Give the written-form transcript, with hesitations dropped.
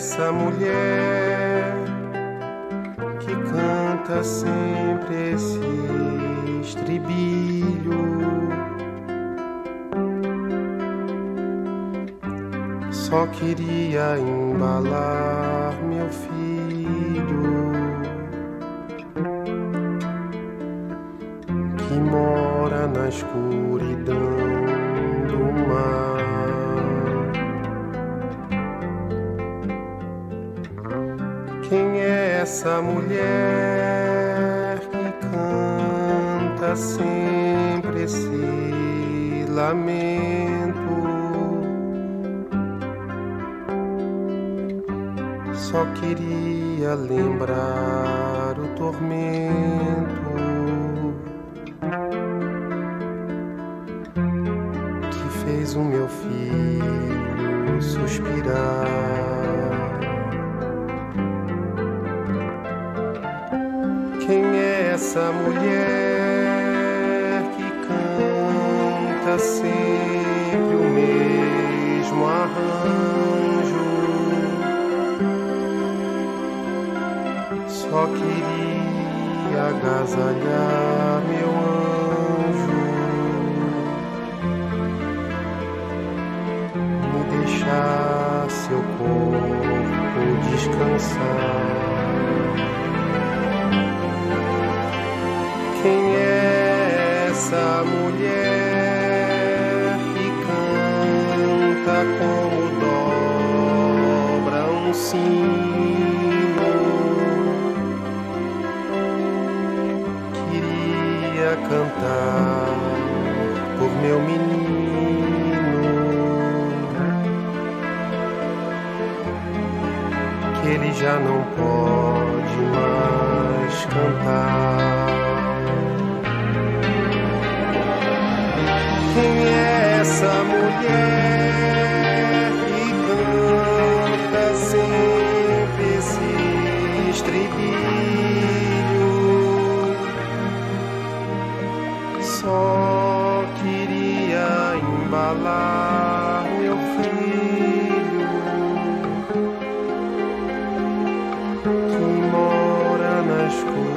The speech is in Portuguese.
essa mulher que canta sempre esse estribilho? Só queria embalar meu filho que mora na escuridão do mar. Quem é essa mulher que canta sempre esse lamento? Só queria lembrar o tormento que fez o meu filho suspirar. Quem é essa mulher que canta sempre o mesmo arranjo? Só queria agasalhar meu anjo, me deixar seu corpo descansar. Quem é essa mulher que canta como dobra um sino? Queria cantar por meu menino, que ele já não pode mais cantar. Quem é essa mulher que canta sempre esse estribilho? Só queria embalar meu filho que mora na escuridão